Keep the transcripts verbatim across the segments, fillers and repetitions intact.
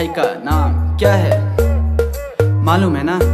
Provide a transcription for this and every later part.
भाई का नाम क्या है मालूम है ना?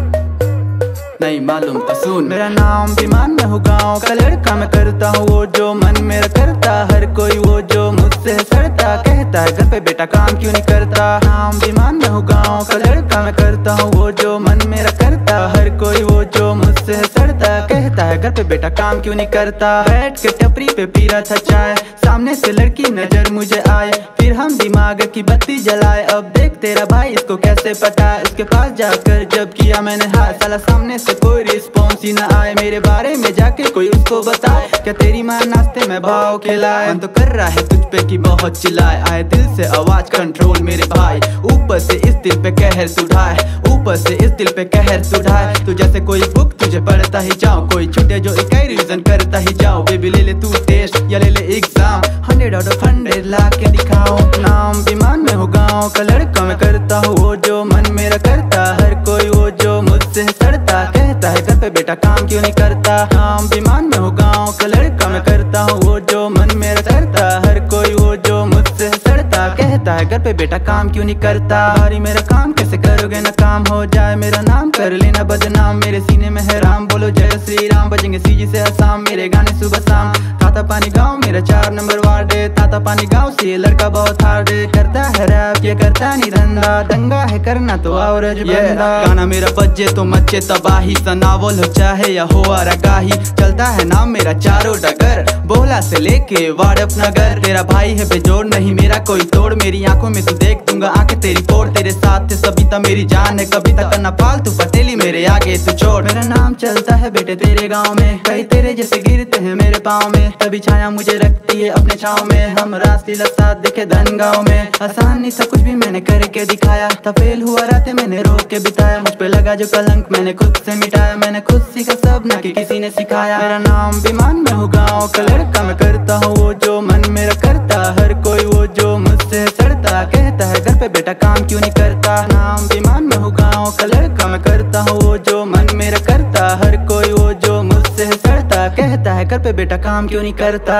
नहीं मालूम तो सुन। मेरा नाम विमान, मैं हूँ गाँव का लड़का। मैं करता हूँ वो जो मन मेरा करता, हर कोई वो जो मुझसे सड़ता कहता है घर पे बेटा काम क्यों नहीं करता। नाम विमान, मैं हूँ गाँव का लड़का। मैं करता हूँ वो जो मन मेरा करता, हर कोई वो जो मुझसे सड़ता कहता है घर पे बेटा काम क्यों नहीं करता। बैठ के टपरी पे पी रहा था चाय, सामने से लड़की नजर मुझे आए, फिर हम दिमाग की बत्ती जलाए। अब देख तेरा भाई इसको कैसे पटा, उसके पास जाकर जब किया मैंने हाथ, साला सामने से कोई रिस्पॉन्स ही ना आए। मेरे बारे में जाके कोई उसको बताए, क्या तेरी माँ नाश्ते में भाव खिलाए। मन तो कर रहा है तुझ पे कि बहुत चिल्लाए, आए दिल से आवाज कंट्रोल मेरे भाई। ऊपर से इस दिल पे कहर सुधाए, ऊपर से इस दिल पे कहर सुधाए। तू जैसे कोई बुक तुझे पढ़ता ही जाओ, कोई छुटे जो इकाई रिवीजन करता ही जाओ। बेबी ले ले तू टेस्ट या ले ले exam, hundred out of hundred ला के दिखाओ। नाम विमान, मैं हूँ गाँव का लड़का। मैं करता हूँ वो जो मन मेरा करता, हर कोई वो जो मुझसे सड़ता कहता है घर पे बेटा काम क्यों नहीं करता। नाम विमान, मैं हूँ गाँव का लड़का। मैं करता हूँ वो जो मन मेरा करता, हर कोई वो जो मुझसे सड़ता कहता है घर पे बेटा काम क्यों नहीं करता। भारी मेरा काम कैसे करोगे ना काम हो जाए, मेरा नाम कर लेना बदनाम। मेरे सीने में है राम, बोलो जय श्री राम, बजेंगे सीजी से आसाम मेरे गाने सुबह शाम। ताता पानी गाँव मेरा चार नंबर वार्ड है, ताता पानी गाँव से ये लड़का बहुत हार्ड है। करता है रैप ये करता नहीं धंधा, दंगा है करना तो और बंदा। गाना मेरा बजे तो मचे तबाही, सनावल हो चाहे या हो आगाही। चलता है नाम मेरा चारों डगर, बोला से लेके वाड़प नगर। तेरा भाई है बेजोड़ नहीं मेरा कोई तोड़, मेरी आंखों में तू देख दूंगा आंखें तेरी फोड़। तेरे साथ थे सबिता मेरी जान है, कविता करना पालतू पटेली मेरे आगे तू छोड़। मेरा नाम चलता है बेटे तेरे गाँव में, कई तेरे जैसे गिरते हैं मेरे पाँव में। तभी छाया मुझे रखती है अपने छाँव में, हम रास्ते साथ दिखे धन गाँव में। आसान नहीं था कुछ भी मैंने करके दिखाया था, फेल हुआ रातें मैंने रोक के बिताया। मुझ पे लगा जो कलंक मैंने खुद से मिटाया, मैंने खुद सीखा सब ना कि किसी ने सिखाया। मेरा नाम विमान, मैं हूँ गाँव का लड़का। मैं करता हूँ वो जो मन मेरा करता, हर कोई वो जो मुझसे सड़ता कहता है घर पे बेटा काम क्यों नहीं करता। नाम विमान, मैं हूँ गाँव का लड़का। मैं करता हूँ वो जो मन मेरा करता, हर कोई वो जो मुझसे सड़ता कहता है घर पे बेटा काम क्यों नहीं करता।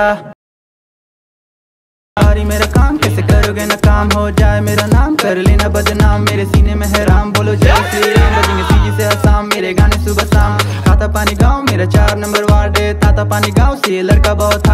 भारी मेरा काम कैसे करोगे ना काम हो जाए, मेरा नाम कर लेना बदनाम। मेरे सीने में है राम, बोलो जय श्री राम, बजेंगे सीजी से आसाम मेरे गाने सुबह शाम। ताता पानी गाँव मेरा चार नंबर वार्ड है, ताता पानी गाँव से ये लड़का बहुत